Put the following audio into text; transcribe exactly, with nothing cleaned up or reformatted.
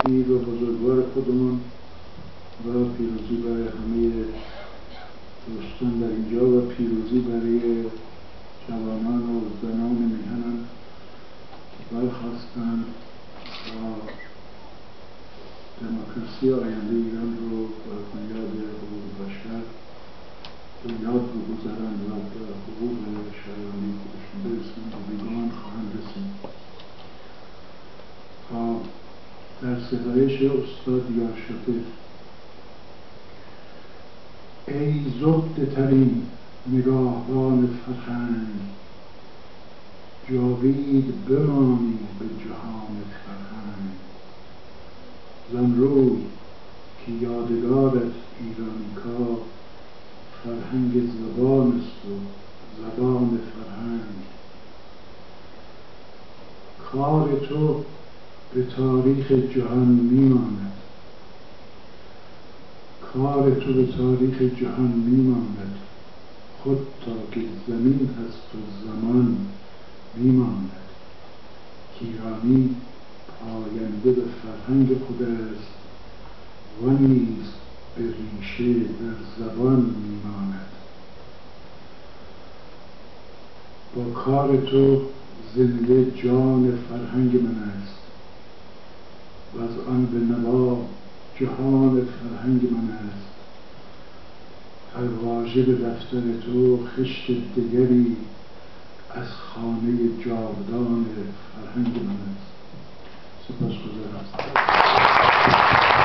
پیر و بزرگوار خودمون و پیروزی برای همه دوستان در اینجا و پیروزی برای جوانان و زنان میهنان که برخواستند و دموکراسی آینده ایران رو و بنیاد حقوق بشر بنیاد بگذارند و به حقوق شهروندی خودشون برسند و بیگمان خواهند رسید. در ستایش استاد یارشاتر: ای زبده ترین نگاهبان فرهنگ، جاوید بمانی به جهان فرهنگ. زان روی که یادگارت ایرانیکا، فرهنگ زبان است و زبان فرهنگ. کار تو به تاریخ جهان میماند، کار تو به تاریخ جهان میماند. خود تا که زمین هست و زمان میماند. ایرانی پاینده به فرهنگ خود است و نیز به ریشه در زبان میماند. با کار تو زنده جان فرهنگ من است و از آن به نوا جهان فرهنگ من است. هر واژه به دفتر تو خشت دگری از خانه جاودان فرهنگ من است. سپاسگزارم.